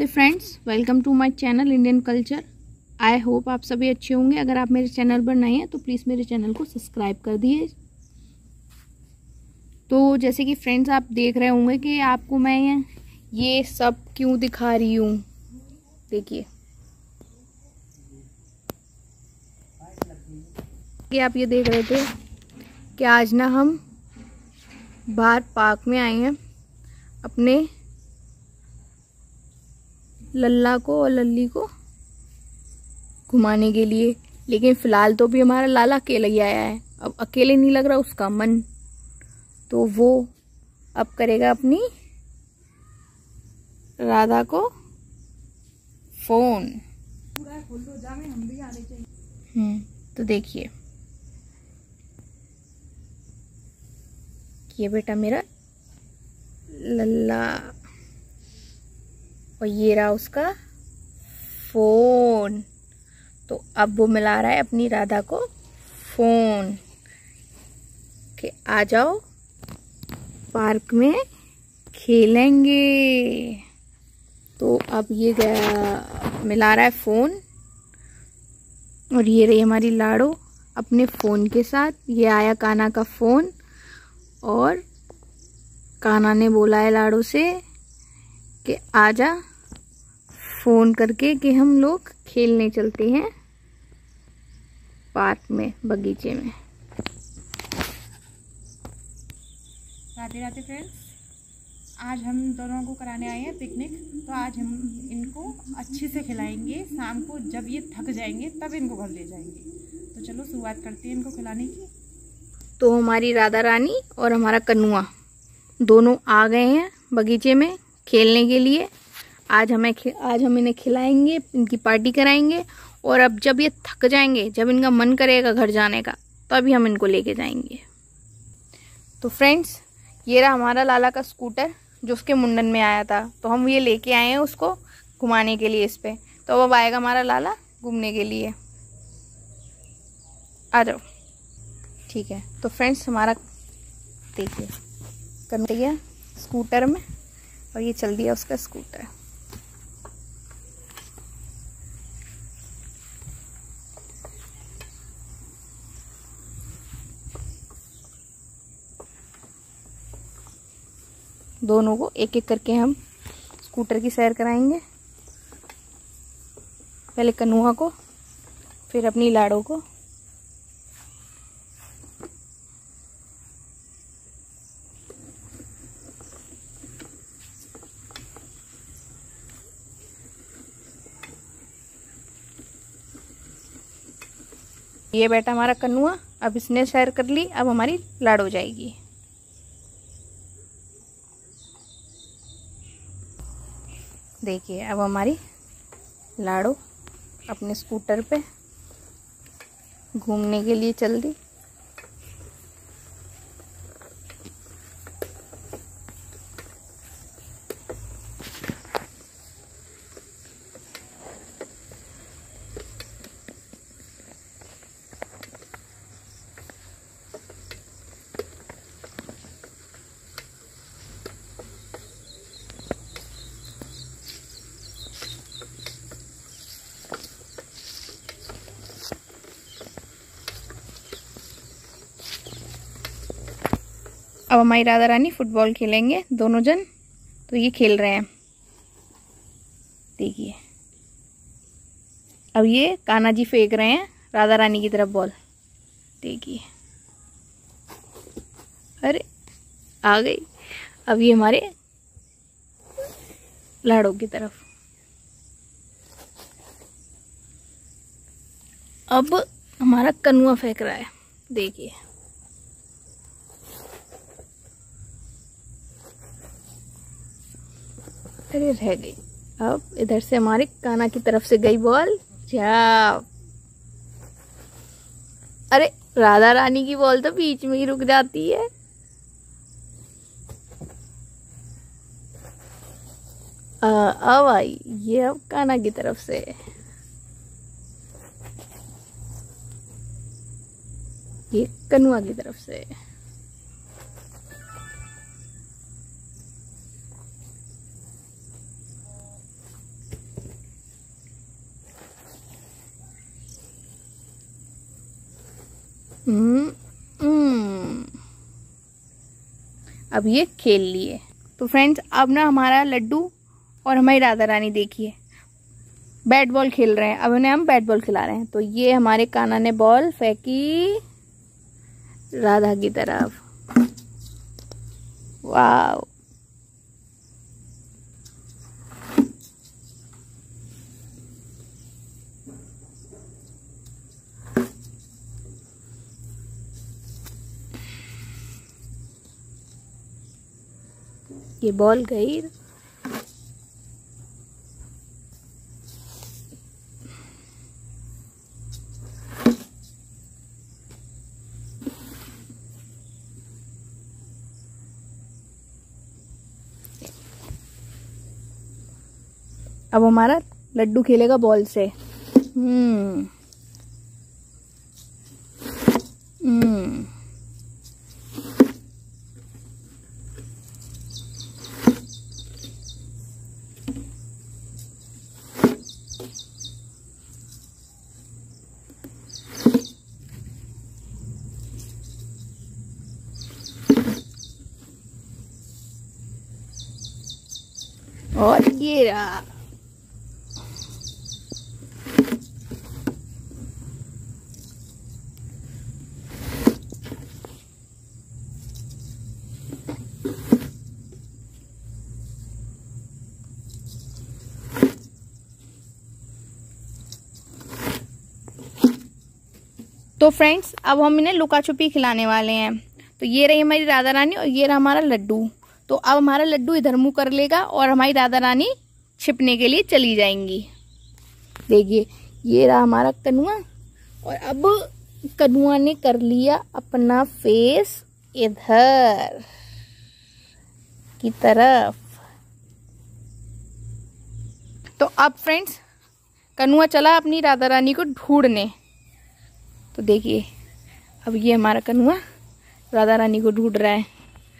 Radhe friends, welcome to my channel Indian culture. I hope आप सभी अच्छे होंगे। अगर आप मेरे चैनल पर नए हैं तो प्लीज़ मेरे चैनल को सब्सक्राइब कर दिए। तो जैसे कि फ्रेंड्स आप देख रहे होंगे कि आपको मैं ये सब क्यों दिखा रही हूँ। देखिए कि आप ये देख रहे थे कि आज ना हम बाहर पार्क में आए हैं अपने लल्ला को और लल्ली को घुमाने के लिए। लेकिन फ़िलहाल तो भी हमारा लाला अकेला ही आया है। अब अकेले नहीं लग रहा उसका मन, तो वो अब करेगा अपनी राधा को फोन। तो देखिए ये बेटा मेरा लल्ला और ये रहा उसका फोन। तो अब वो मिला रहा है अपनी राधा को फोन कि आ जाओ पार्क में खेलेंगे। तो अब ये गया मिला रहा है फोन और ये रही हमारी लाडो अपने फोन के साथ। ये आया कान्हा का फोन और कान्हा ने बोला है लाडो से कि आजा फोन करके कि हम लोग खेलने चलते हैं पार्क में, बगीचे में। राधे राधे फ्रेंड्स, आज हम दोनों को कराने आए हैं पिकनिक। तो आज हम इनको अच्छे से खिलाएंगे। शाम को जब ये थक जाएंगे तब इनको घर ले जाएंगे। तो चलो शुरुआत करते हैं इनको खिलाने की। तो हमारी राधा रानी और हमारा कन्नुआ दोनों आ गए हैं बगीचे में खेलने के लिए। आज हम इन्हें खिलाएंगे, इनकी पार्टी कराएंगे और अब जब ये थक जाएंगे, जब इनका मन करेगा घर जाने का, तभी हम इनको लेके जाएंगे। तो फ्रेंड्स ये रहा हमारा लाला का स्कूटर जो उसके मुंडन में आया था। तो हम ये लेके आए हैं उसको घुमाने के लिए इस पे। तो अब आएगा हमारा लाला घूमने के लिए। आ जाओ। ठीक है, तो फ्रेंड्स हमारा देखिए कर दिया स्कूटर में और ये चल दिया उसका स्कूटर। दोनों को एक एक करके हम स्कूटर की सैर कराएंगे। पहले कन्नुआ को, फिर अपनी लाडो को। ये बेटा हमारा कन्नुआ, अब इसने सैर कर ली, अब हमारी लाडो जाएगी। देखिए अब हमारी लाडो अपने स्कूटर पे घूमने के लिए चल दी। अब हमारी राधा रानी फुटबॉल खेलेंगे दोनों जन। तो ये खेल रहे हैं, देखिए। अब ये कान्हा जी फेंक रहे हैं राधा रानी की तरफ बॉल, देखिए। अरे आ गई। अब ये हमारे लाडो की तरफ। अब हमारा कन्नुआ फेंक रहा है, देखिए। अरे रह गई। अब इधर से हमारे कान्हा की तरफ से गई बॉल। जा, अरे राधा रानी की बॉल तो बीच में ही रुक जाती है। अब आई ये अब कान्हा की तरफ से। ये कन्नुआ की तरफ से। अब ये खेल लिए। तो फ्रेंड्स अब ना हमारा लड्डू और हमारी राधा रानी देखिए बैट बॉल खेल रहे हैं। अब उन्हें हम बैट बॉल खिला रहे हैं। तो ये हमारे कान्हा ने बॉल फेंकी राधा की तरफ। वाह, ये बॉल गई। अब हमारा लड्डू खेलेगा बॉल से। और ये रहा। तो फ्रेंड्स अब हम इन्हें लुका छुपी खिलाने वाले हैं। तो ये रही हमारी राधा रानी और ये रहा हमारा लड्डू। तो अब हमारा लड्डू इधर मुंह कर लेगा और हमारी राधा रानी छिपने के लिए चली जाएंगी। देखिए ये रहा हमारा कनुआ और अब कनुआ ने कर लिया अपना फेस इधर की तरफ। तो अब फ्रेंड्स कनुआ चला अपनी राधा रानी को ढूंढने। तो देखिए अब ये हमारा कनुआ राधा रानी को ढूंढ रहा है।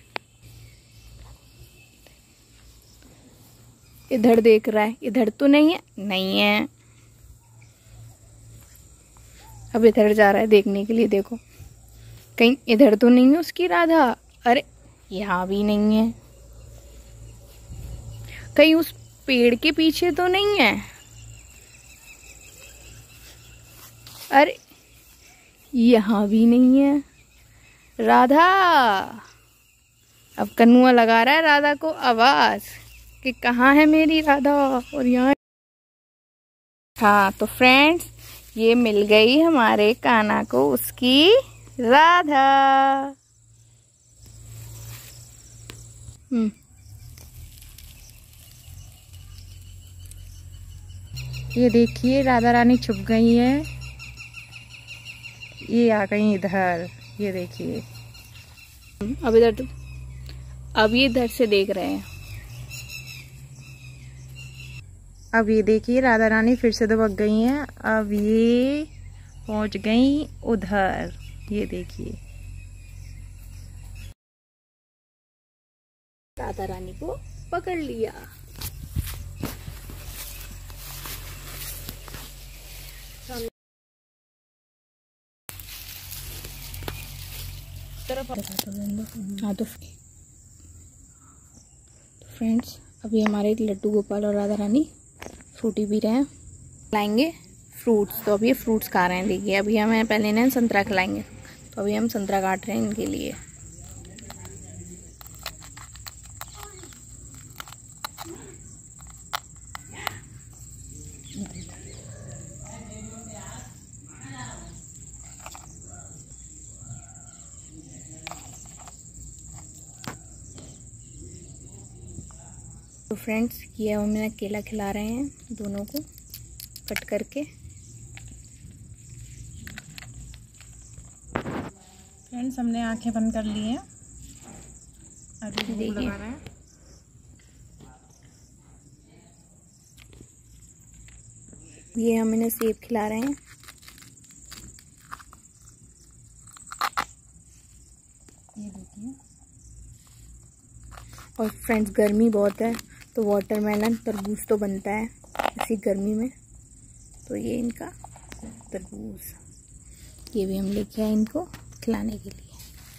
इधर देख रहा है, इधर तो नहीं है, नहीं है। अब इधर जा रहा है देखने के लिए। देखो कहीं इधर तो नहीं है उसकी राधा। अरे यहाँ भी नहीं है। कहीं उस पेड़ के पीछे तो नहीं है। अरे यहाँ भी नहीं है राधा। अब कनुआ लगा रहा है राधा को आवाज कि कहाँ है मेरी राधा। और यहाँ हाँ तो फ्रेंड्स ये मिल गई हमारे कान्हा को उसकी राधा। ये देखिए राधा रानी छुप गई है। ये आ गई इधर, ये देखिए। अब इधर अब ये इधर से देख रहे हैं। अब ये देखिए राधा रानी फिर से दबक गई हैं। अब ये पहुंच गई उधर, ये देखिए। राधा रानी को पकड़ लिया। हाँ तो फ्रेंड्स अभी हमारे लड्डू गोपाल और राधा रानी फ्रूटी पी रहे हैं। खिलाएंगे फ्रूट्स। तो अभी ये फ्रूट्स खा रहे हैं। देखिए अभी हमें पहले इन्हें संतरा खिलाएंगे। तो अभी हम संतरा काट रहे हैं इनके लिए। तो फ्रेंड्स ये हमें केला खिला रहे हैं दोनों को कट करके। फ्रेंड्स हमने आंखें बंद कर ली हैं। अभी भूख लगा रहे हैं। ये हम इन्हें सेब खिला रहे हैं। ये देखिए। और फ्रेंड्स गर्मी बहुत है तो वाटरमेलन तरबूज तो बनता है इसी गर्मी में। तो ये इनका तरबूज। ये भी हम लेके आए इनको खिलाने के लिए।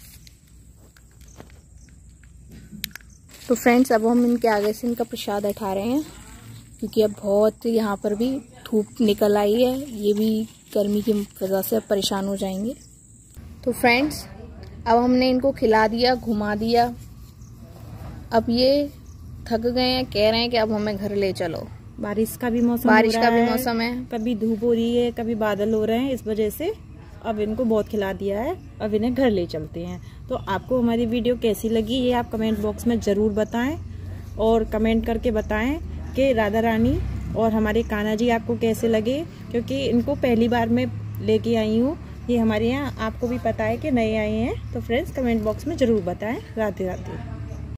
तो फ्रेंड्स, अब हम इनके आगे से इनका प्रसाद उठा रहे हैं, क्योंकि अब बहुत यहाँ पर भी धूप निकल आई है, ये भी गर्मी की वजह से अब परेशान हो जाएंगे। तो फ्रेंड्स, अब हमने इनको खिला दिया, घुमा दिया, अब ये थक गए हैं, कह रहे हैं कि अब हमें घर ले चलो। बारिश का भी मौसम है, कभी धूप हो रही है, कभी बादल हो रहे हैं, इस वजह से अब इनको बहुत खिला दिया है, अब इन्हें घर ले चलते हैं। तो आपको हमारी वीडियो कैसी लगी ये आप कमेंट बॉक्स में ज़रूर बताएं, और कमेंट करके बताएं कि राधा रानी और हमारे कान्हा जी आपको कैसे लगे, क्योंकि इनको पहली बार मैं लेके आई हूँ। ये हमारे यहाँ आपको भी पता है कि नए आए हैं। तो फ्रेंड्स, कमेंट बॉक्स में ज़रूर बताएं। राधे राधे।